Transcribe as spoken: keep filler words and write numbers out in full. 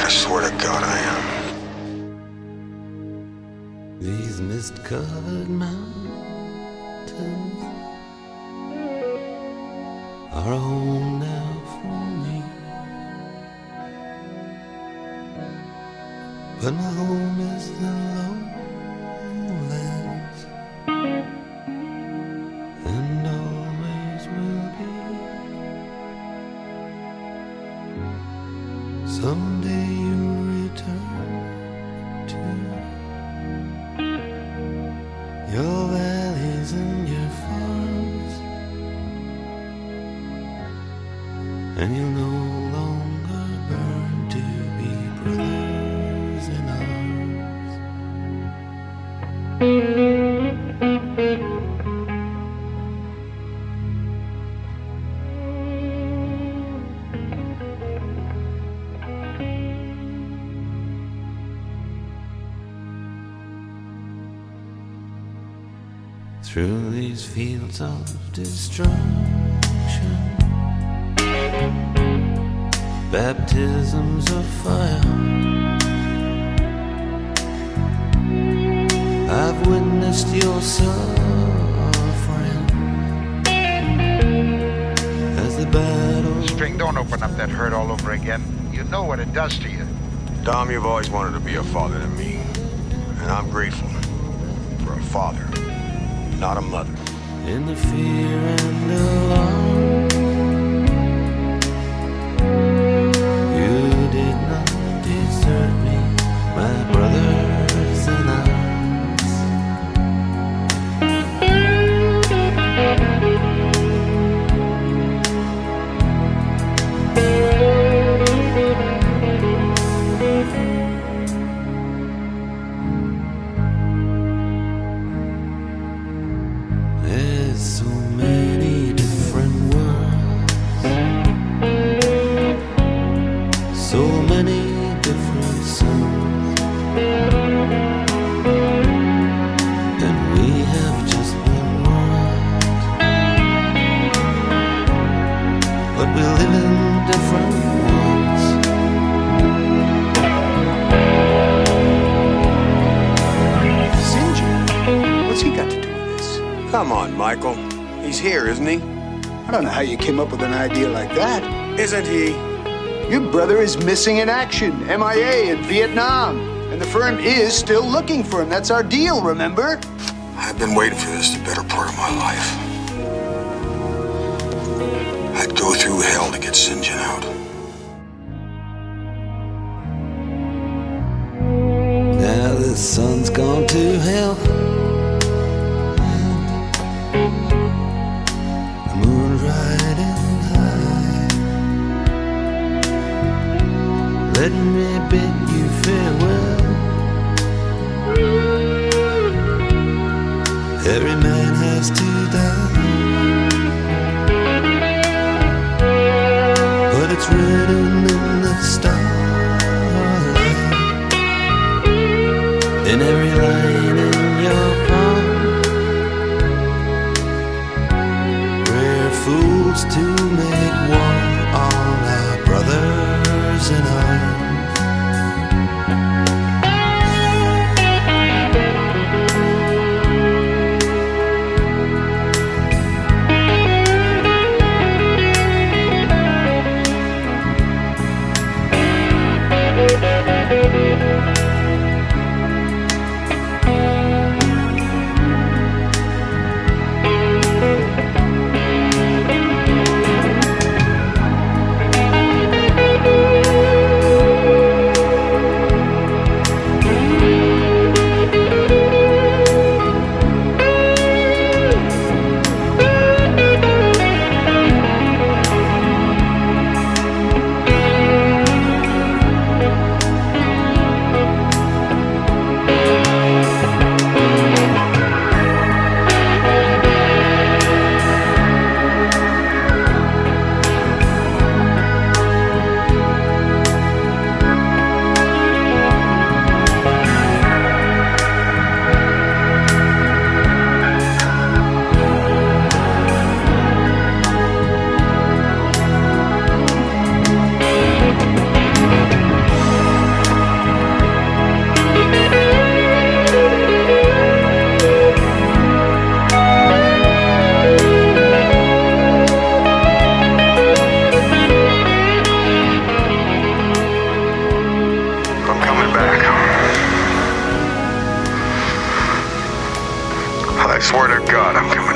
I swear to God I am. These mist-covered mountains are a home now for me, but my home is the lowlands, and always will be. Someday you'll return to your valleys and your farms, and you'll no longer burn to be brothers in arms. Through these fields of destruction, baptisms of fire, I've witnessed your suffering as the battle. String, don't open up that hurt all over again. You know what it does to you. Dom, you've always wanted to be a father to me, and I'm grateful for a father, not a mother. In the fear and alarm, you did not desert me, my brothers in arms. There's so many different worlds, so many different suns, and we have just one world, but we live in different ones. Sinjin? What's he got to do with this? Come on, Michael. He's here, isn't he? I don't know how you came up with an idea like that. Isn't he? Your brother is missing in action, M I A in Vietnam. And the firm is still looking for him. That's our deal, remember? I've been waiting for this the better part of my life. I'd go through hell to get Sinjin out. Now the sun's gone to hell, the moon's riding high. Let me bid you farewell. Every man has to die, but it's written in the starlight, in every line in your palm. We're fools to make war on our brothers in arms. I swear to God, I'm coming